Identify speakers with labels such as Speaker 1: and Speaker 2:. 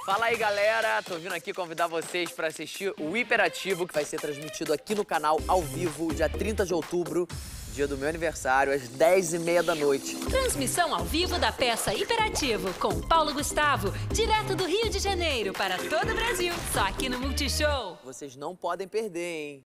Speaker 1: Fala aí, galera. Tô vindo aqui convidar vocês pra assistir o Hiperativo, que vai ser transmitido aqui no canal ao vivo, dia 30 de outubro, dia do meu aniversário, às 10h30 da noite.
Speaker 2: Transmissão ao vivo da peça Hiperativo, com Paulo Gustavo, direto do Rio de Janeiro para todo o Brasil, só aqui no Multishow.
Speaker 1: Vocês não podem perder, hein?